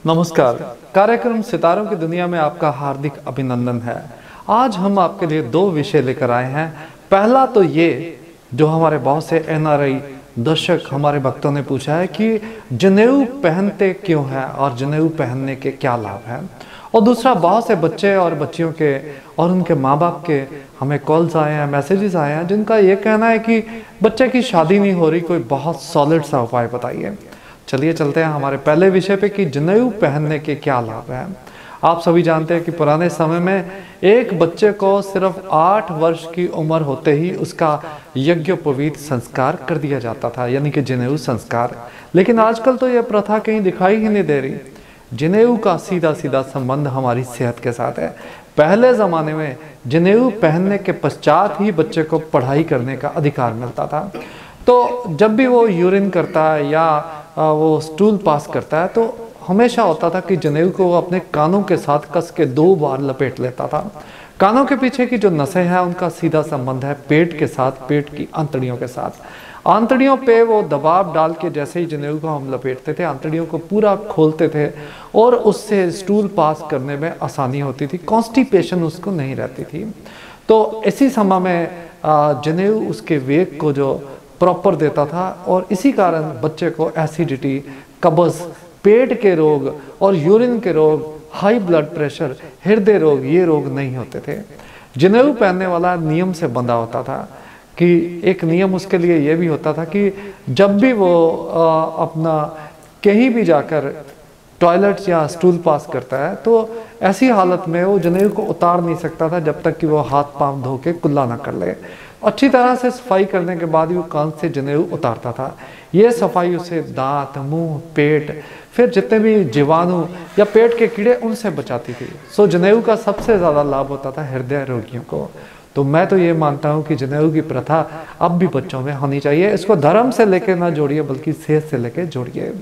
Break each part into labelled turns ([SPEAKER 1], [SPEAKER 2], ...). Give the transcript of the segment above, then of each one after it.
[SPEAKER 1] नमस्कार। कार्यक्रम सितारों की दुनिया में आपका हार्दिक अभिनंदन है। आज हम आपके लिए दो विषय लेकर आए हैं। पहला तो ये जो हमारे बहुत से एनआरआई दर्शक हमारे भक्तों ने पूछा है कि जनेऊ पहनते क्यों है और जनेऊ पहनने के क्या लाभ हैं। और दूसरा, बहुत से बच्चे और बच्चियों के और उनके माँ बाप के हमें कॉल्स आए हैं, मैसेजेस आए हैं, जिनका ये कहना है कि बच्चे की शादी नहीं हो रही, कोई बहुत सॉलिड सा उपाय बताइए। चलिए चलते हैं हमारे पहले विषय पे कि जनेऊ पहनने के क्या लाभ हैं। आप सभी जानते हैं कि पुराने समय में एक बच्चे को सिर्फ 8 वर्ष की उम्र होते ही उसका यज्ञोपवीत संस्कार कर दिया जाता था, यानी कि जनेऊ संस्कार। लेकिन आजकल तो यह प्रथा कहीं दिखाई ही नहीं दे रही। जनेऊ का सीधा सीधा संबंध हमारी सेहत के साथ है। पहले ज़माने में जनेऊ पहनने के पश्चात ही बच्चे को पढ़ाई करने का अधिकार मिलता था। तो जब भी वो यूरिन करता है या वो स्टूल पास करता है तो हमेशा होता था कि जनेऊ को वो अपने कानों के साथ कस के 2 बार लपेट लेता था। कानों के पीछे की जो नसें हैं उनका सीधा संबंध है पेट के साथ, पेट की आंतड़ियों के साथ। आंतड़ियों पे वो दबाव डाल के जैसे ही जनेऊ को हम लपेटते थे, आंतड़ियों को पूरा खोलते थे और उससे स्टूल पास करने में आसानी होती थी, कॉन्स्टिपेशन उसको नहीं रहती थी। तो इसी समय में जनेऊ उसके वेग को जो प्रॉपर देता था और इसी कारण बच्चे को एसिडिटी, कब्ज, पेट के रोग और यूरिन के रोग, हाई ब्लड प्रेशर, हृदय रोग, ये रोग नहीं होते थे। जनेऊ पहनने वाला नियम से बंधा होता था कि एक नियम उसके लिए ये भी होता था कि जब भी वो अपना कहीं भी जाकर टॉयलेट या स्टूल पास करता है तो ऐसी हालत में वो जनेऊ को उतार नहीं सकता था जब तक कि वो हाथ पांव धो के कुल्ला ना कर ले। अच्छी तरह से सफाई करने के बाद ही वो कान से जनेऊ उतारता था। ये सफाई उसे दांत, मुंह, पेट, फिर जितने भी जीवाणु या पेट के कीड़े उनसे बचाती थी। सो जनेऊ का सबसे ज़्यादा लाभ होता था हृदय रोगियों को। तो मैं तो ये मानता हूँ कि जनेऊ की प्रथा अब भी बच्चों में होनी चाहिए। इसको धर्म से लेके ना जोड़िए बल्कि सेहत से लेके जोड़िए।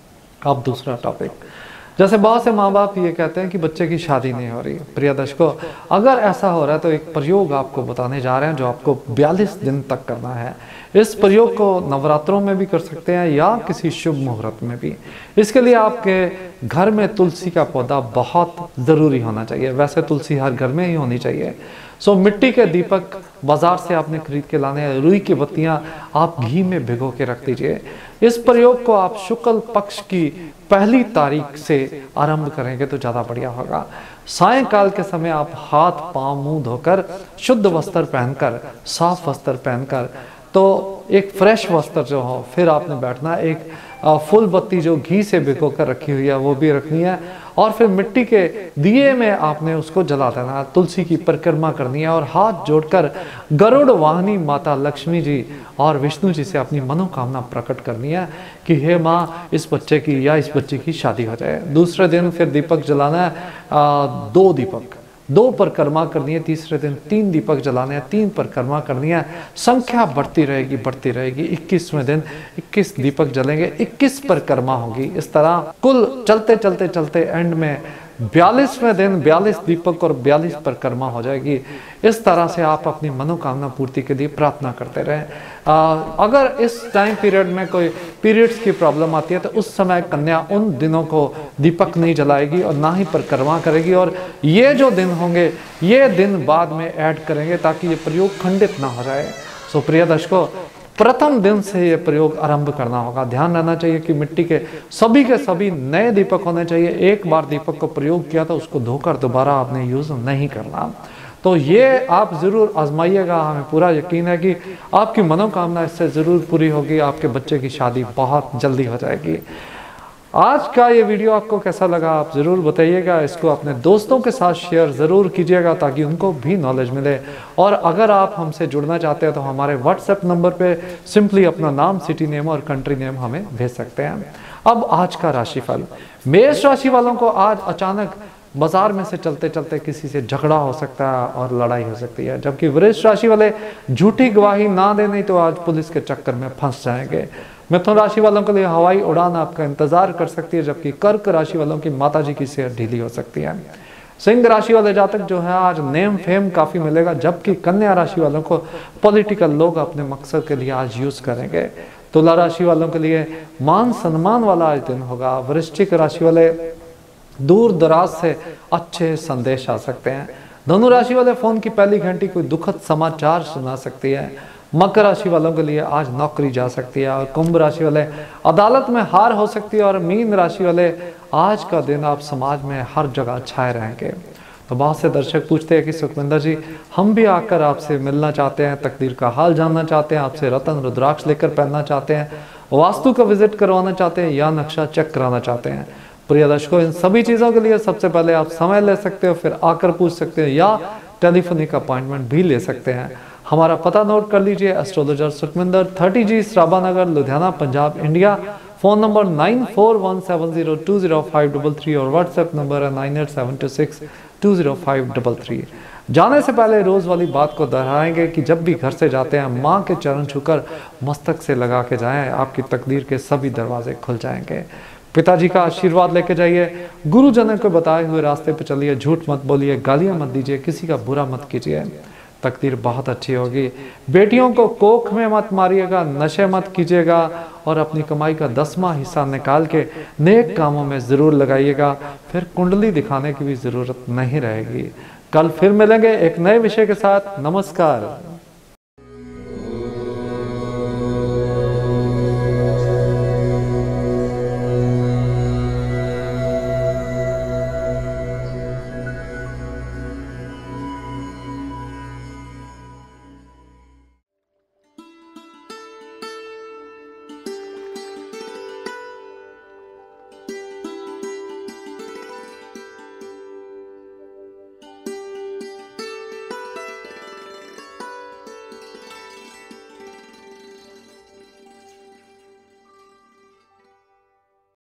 [SPEAKER 1] अब दूसरा टॉपिक, जैसे बहुत से माँ बाप ये कहते हैं कि बच्चे की शादी नहीं हो रही। प्रिय दर्शकों, अगर ऐसा हो रहा है तो एक प्रयोग आपको बताने जा रहे हैं जो आपको 42 दिन तक करना है। इस प्रयोग को नवरात्रों में भी कर सकते हैं या किसी शुभ मुहूर्त में भी। इसके लिए आपके घर में तुलसी का पौधा बहुत ज़रूरी होना चाहिए। वैसे तुलसी हर घर में ही होनी चाहिए। सो मिट्टी के दीपक बाजार से आपने खरीद के लाने हैं। रुई की बत्तियां आप घी में भिगो के रख दीजिए। इस प्रयोग को आप शुक्ल पक्ष की पहली तारीख से आरंभ करेंगे तो ज़्यादा बढ़िया होगा। सायंकाल के समय आप हाथ पांव मुंह धोकर शुद्ध वस्त्र पहनकर, साफ वस्त्र पहनकर, तो एक फ्रेश वस्त्र जो हो, फिर आपने बैठना। एक फुल बत्ती जो घी से भिगो कर रखी हुई है वो भी रखनी है और फिर मिट्टी के दिए में आपने उसको जला देना। तुलसी की परिक्रमा करनी है और हाथ जोड़कर गरुड़ वाहनी माता लक्ष्मी जी और विष्णु जी से अपनी मनोकामना प्रकट करनी है कि हे माँ, इस बच्चे की या इस बच्ची की शादी हो जाए। दूसरे दिन फिर दीपक जलाना है, 2 दीपक, 2 परिक्रमा करनी है। तीसरे दिन 3 दीपक जलाने हैं, 3 परिक्रमा करनी है। संख्या बढ़ती रहेगी बढ़ती रहेगी। 21वें दिन 21 दीपक जलेंगे, 21 परिक्रमा होगी। इस तरह कुल चलते चलते चलते एंड में 42वें दिन 42 दीपक और 42 परिक्रमा हो जाएगी। इस तरह से आप अपनी मनोकामना पूर्ति के लिए प्रार्थना करते रहें। अगर इस टाइम पीरियड में कोई पीरियड्स की प्रॉब्लम आती है तो उस समय कन्या उन दिनों को दीपक नहीं जलाएगी और ना ही परिक्रमा करेगी। और ये जो दिन होंगे ये दिन बाद में ऐड करेंगे ताकि ये प्रयोग खंडित ना हो जाए। सो प्रिय दर्शकों, प्रथम दिन से ये प्रयोग आरंभ करना होगा। ध्यान रहना चाहिए कि मिट्टी के सभी नए दीपक होने चाहिए। एक बार दीपक को प्रयोग किया तो उसको धोकर दोबारा आपने यूज नहीं करना। तो ये आप ज़रूर आजमाइएगा। हमें पूरा यकीन है कि आपकी मनोकामना इससे ज़रूर पूरी होगी। आपके बच्चे की शादी बहुत जल्दी हो जाएगी। आज का ये वीडियो आपको कैसा लगा आप ज़रूर बताइएगा। इसको अपने दोस्तों के साथ शेयर ज़रूर कीजिएगा ताकि उनको भी नॉलेज मिले। और अगर आप हमसे जुड़ना चाहते हैं तो हमारे व्हाट्सएप नंबर पे सिंपली अपना नाम, सिटी नेम और कंट्री नेम हमें भेज सकते हैं। अब आज का राशिफल, मेष राशि वालों को आज अचानक बाजार में से चलते चलते किसी से झगड़ा हो सकता है और लड़ाई हो सकती है। जबकि वृष राशि वाले झूठी गवाही ना देने तो आज पुलिस के चक्कर में फंस जाएंगे। मिथुन राशि वालों के लिए हवाई उड़ान आपका इंतजार कर सकती है। जबकि कर्क राशि वालों की माताजी की सेहत ढीली हो सकती है। सिंह राशि वाले जातक जो है आज नेम फेम काफी मिलेगा। जबकि कन्या राशि वालों को पॉलिटिकल लोग अपने मकसद के लिए आज यूज करेंगे। तुला राशि वालों के लिए मान सम्मान वाला आज दिन होगा। वृश्चिक राशि वाले दूर दराज से अच्छे संदेश आ सकते हैं। धनु राशि वाले फोन की पहली घंटी कोई दुखद समाचार सुना सकती है। मकर राशि वालों के लिए आज नौकरी जा सकती है। और कुंभ राशि वाले अदालत में हार हो सकती है। और मीन राशि वाले आज का दिन आप समाज में हर जगह छाए रहेंगे। तो बहुत से दर्शक पूछते हैं कि सुखविंदर जी, हम भी आकर आपसे मिलना चाहते हैं, तकदीर का हाल जानना चाहते हैं, आपसे रतन रुद्राक्ष लेकर पहनना चाहते हैं, वास्तु का विजिट करवाना चाहते हैं या नक्शा चेक कराना चाहते हैं। प्रिय दर्शकों, इन सभी चीज़ों के लिए सबसे पहले आप समय ले सकते हो, फिर आकर पूछ सकते हो या टेलीफोनिक अपॉइंटमेंट भी ले सकते हैं। हमारा पता नोट कर लीजिए, astrologer Sukhwinder 30G Sarabha Nagar, Ludhiana, Punjab, India. Phone number 9417020533 और व्हाट्सएप नंबर है 9872620533। जाने से पहले रोज़ वाली बात को दोहराएंगे कि जब भी घर से जाते हैं माँ के चरण छूकर मस्तक से लगा के जाएं, आपकी तकदीर के सभी दरवाजे खुल जाएंगे। पिताजी का आशीर्वाद लेके जाइए, गुरुजनों को बताए हुए रास्ते पर चलिए, झूठ मत बोलिए, गालियाँ मत दीजिए, किसी का बुरा मत कीजिए, तकदीर बहुत अच्छी होगी। बेटियों को कोख में मत मारिएगा, नशे मत कीजिएगा और अपनी कमाई का 10वां हिस्सा निकाल के नेक कामों में ज़रूर लगाइएगा, फिर कुंडली दिखाने की भी ज़रूरत नहीं रहेगी। कल फिर मिलेंगे एक नए विषय के साथ। नमस्कार।